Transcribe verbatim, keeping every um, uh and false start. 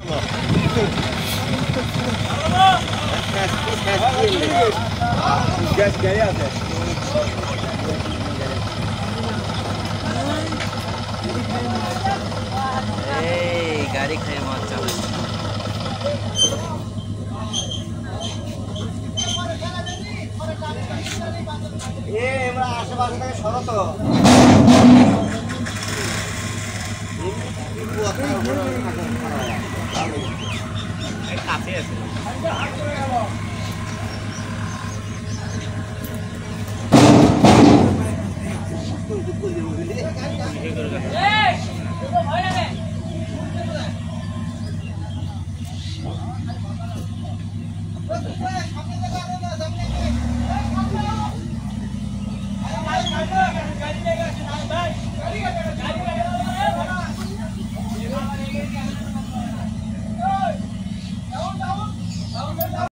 gas গাড়ি আছে এই গাড়ি খেয়ে মাছ চালায় এ আমরা আশেপাশে থেকে সরো তো কাছে আছে এই